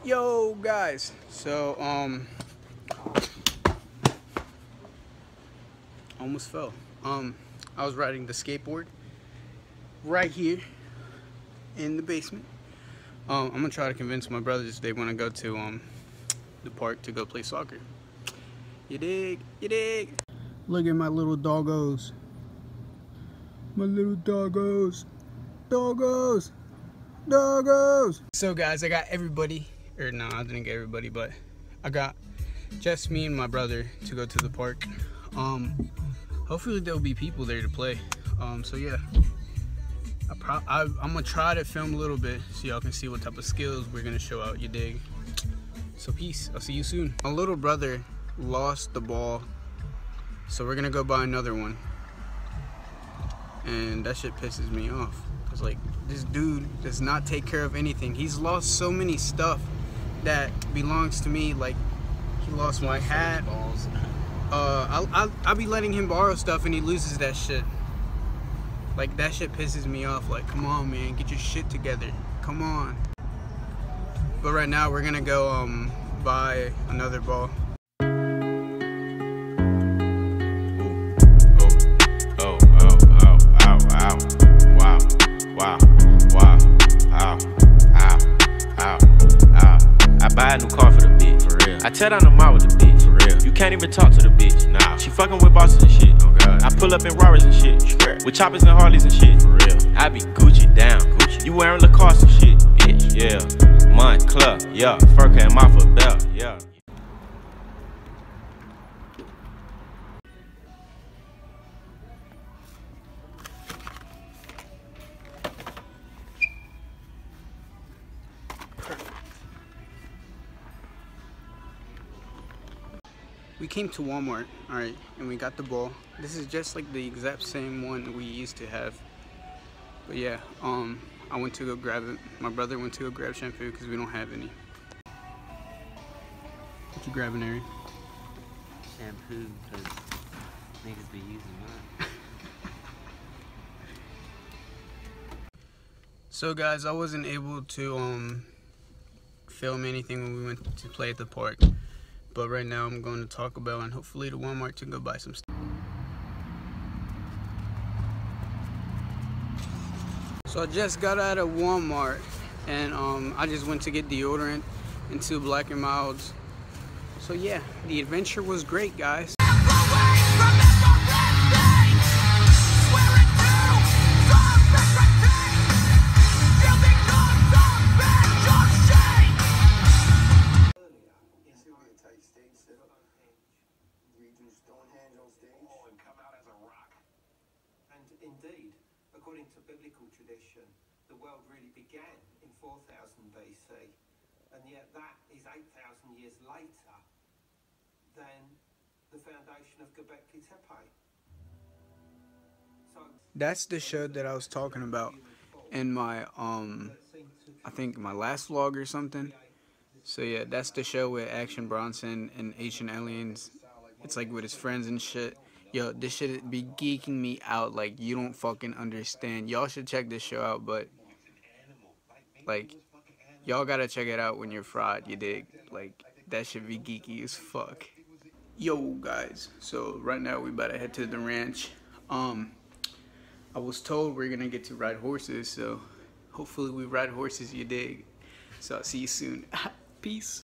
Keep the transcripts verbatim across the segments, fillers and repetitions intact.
Yo guys, so um almost fell. Um I was riding the skateboard right here in the basement. Um I'm gonna try to convince my brothers they wanna go to um the park to go play soccer. You dig? You dig? Look at my little doggos. My little doggos. Doggos. Doggos. So guys, I got everybody, or no, I didn't get everybody, but I got just me and my brother to go to the park. Um, hopefully there'll be people there to play. Um, so yeah, I pro I, I'm gonna try to film a little bit so y'all can see what type of skills we're gonna show out. You dig? So peace. I'll see you soon. My little brother lost the ball, so we're gonna go buy another one, and that shit pisses me off. Cause like this dude does not take care of anything. He's lost so many stuff that belongs to me. Like he lost my hat. Uh, I'll, I'll, I'll be letting him borrow stuff and he loses that shit. Like that shit pisses me off. Like come on man, get your shit together. Come on. But right now we're gonna go um buy another ball. Wow, wow, ow, ow, ow, ow. I buy a new car for the bitch, for real. I tear down the mall with the bitch, for real. You can't even talk to the bitch, nah. She fucking with bosses and shit, oh god. I pull up in Rarers and shit, sure. With choppers and Harleys and shit, for real. I be Gucci down, Gucci. You wearing Lacoste and shit, bitch, yeah. Montclair, yeah. Furka and Mafia Bell, yeah. We came to Walmart, alright, and we got the ball. This is just like the exact same one we used to have. But yeah, um, I went to go grab it. My brother went to go grab shampoo because we don't have any. What you grabbing, Ari? Shampoo, because niggas be using mine. So guys, I wasn't able to um, film anything when we went to play at the park. But right now I'm going to Taco Bell and hopefully to Walmart to go buy some stuff. So I just got out of Walmart and um, I just went to get deodorant and two Black and Milds. So yeah, the adventure was great, guys. Indeed, according to biblical tradition, the world really began in four thousand B C, and yet that is eight thousand years later than the foundation of Göbekli Tepe. So that's the show that I was talking about in my, um, I think my last vlog or something. So yeah, that's the show with Action Bronson and Ancient Aliens. It's like with his friends and shit. Yo, this shit be geeking me out like you don't fucking understand. Y'all should check this show out, but like y'all gotta check it out when you're fried, you dig? Like that should be geeky as fuck. Yo guys, so right now we about to head to the ranch. Um I was told we're gonna get to ride horses, so hopefully we ride horses, you dig? So I'll see you soon. Peace.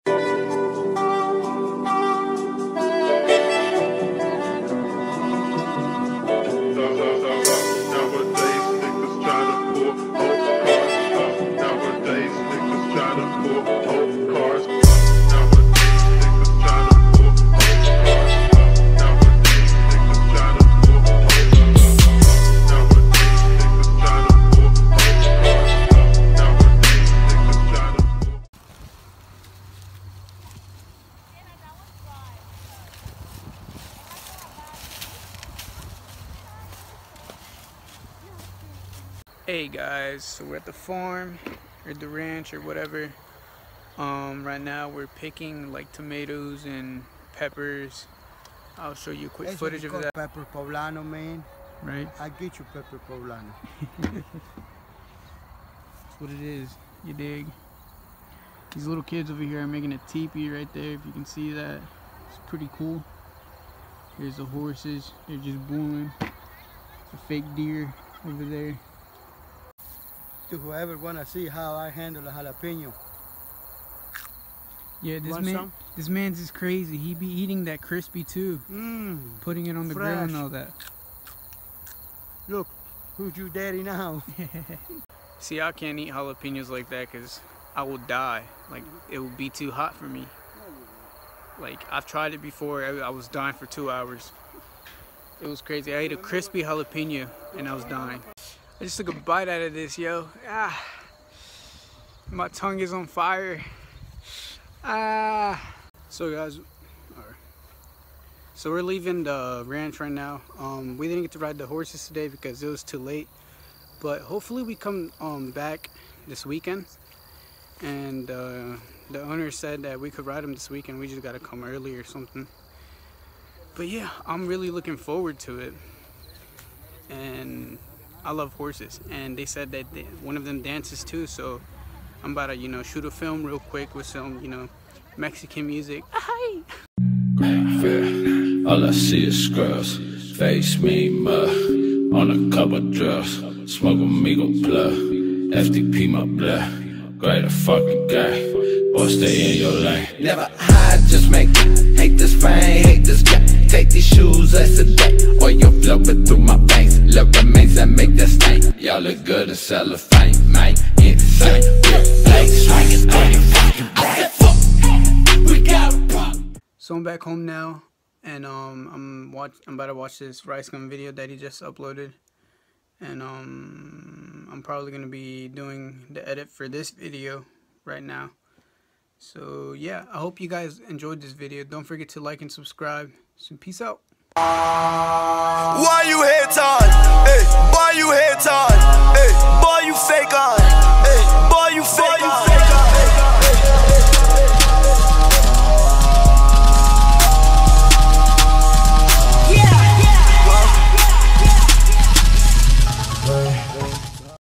Hey guys, so we're at the farm or the ranch or whatever. Um, right now we're picking like tomatoes and peppers. I'll show you a quick That's footage of that. Pepper poblano, man. Right? I get you pepper poblano. That's what it is. You dig? These little kids over here are making a teepee right there, if you can see that. It's pretty cool. Here's the horses, they're just booing. It's a fake deer over there. To whoever wanna see how I handle a jalapeno. Yeah, this Want man, some? this man's is crazy. He be eating that crispy too, Mmm. putting it on the grill Fresh. and all that. Look, who's your daddy now? See, I can't eat jalapenos like that because I will die. Like, it will be too hot for me. Like, I've tried it before. I, I was dying for two hours. It was crazy. I ate a crispy jalapeno and I was dying. I just took a bite out of this, yo. Ah, my tongue is on fire. Ah. So guys, alright. So we're leaving the ranch right now. Um, we didn't get to ride the horses today because it was too late. But hopefully we come um, back this weekend. And uh, the owner said that we could ride them this weekend. We just gotta come early or something. But yeah, I'm really looking forward to it. And I love horses. And they said that they, one of them dances too. So I'm about to, you know, shoot a film real quick with some, you know, Mexican music. Hi. All I see is scrubs, face me mud, on a cup of drugs, smoke amigo plug, F T P my blood, greater fucking guy, boy stay in your lane. Never hide, just make it, hate this fame, hate this guy, take these shoes as a day, or you're flowing through my veins, love remains that make that stain, y'all look good in cellophane, man, insane, real place, swinging thirty fucking bright, fuck, we got a problem. So I'm back home now, and um, I'm watch. I'm about to watch this rice gum video that he just uploaded, and um, I'm probably gonna be doing the edit for this video right now. So yeah, I hope you guys enjoyed this video. Don't forget to like and subscribe. So peace out.